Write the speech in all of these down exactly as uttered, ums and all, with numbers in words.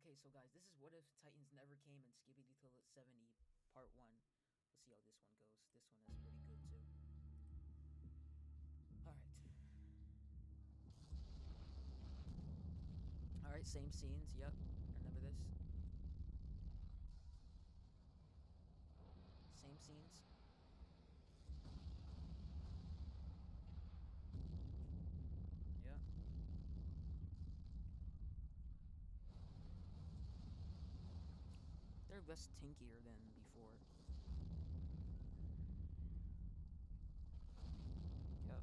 Okay, so guys, this is What If Titans Never Came in Skibidi Till It's seventy, Part one. Let's see how this one goes. This one is pretty good, too. Alright. Alright, same scenes, yep. Remember this? Same scenes. Yeah. They're less tinkier than before. Yep.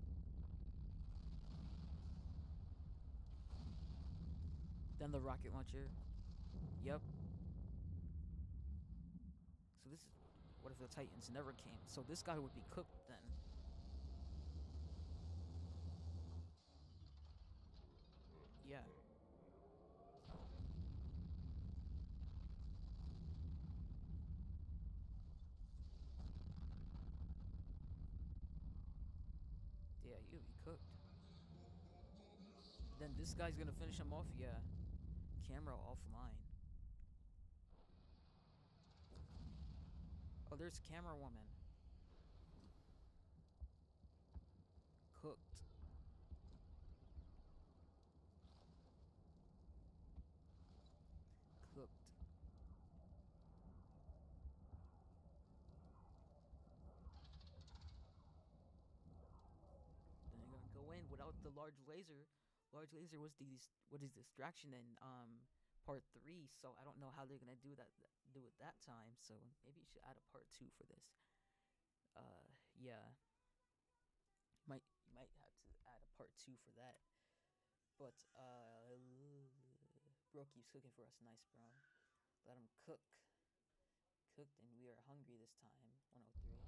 Then the rocket launcher. Yep. So this is What If the Titans Never Came? So this guy would be cooked then. Yeah. Yeah, you'll be cooked. Then this guy's gonna finish him off, yeah. Camera offline. Oh, there's camera woman. Cooked. Cooked. Then you're gonna go in without the large laser. Large laser was the what is distraction in um part three, so I don't know how they're gonna do that do it that time. So maybe you should add a part two for this. Uh, yeah. Might you might have to add a part two for that. But uh, bro keeps cooking for us, nice bro. Let him cook. Cooked and we are hungry this time. one oh three.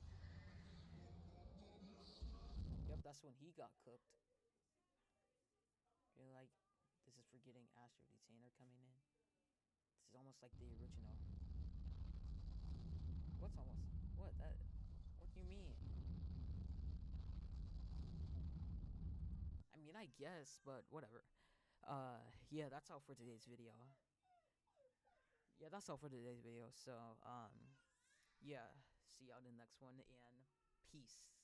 Yep, that's when he got cooked. You're like, this is for getting Astro Detainer coming in. This is almost like the original. What's almost? What that? What do you mean? I mean, I guess, but whatever. Uh, yeah, that's all for today's video. Yeah, that's all for today's video. So, um, yeah, see y'all in the next one, and peace.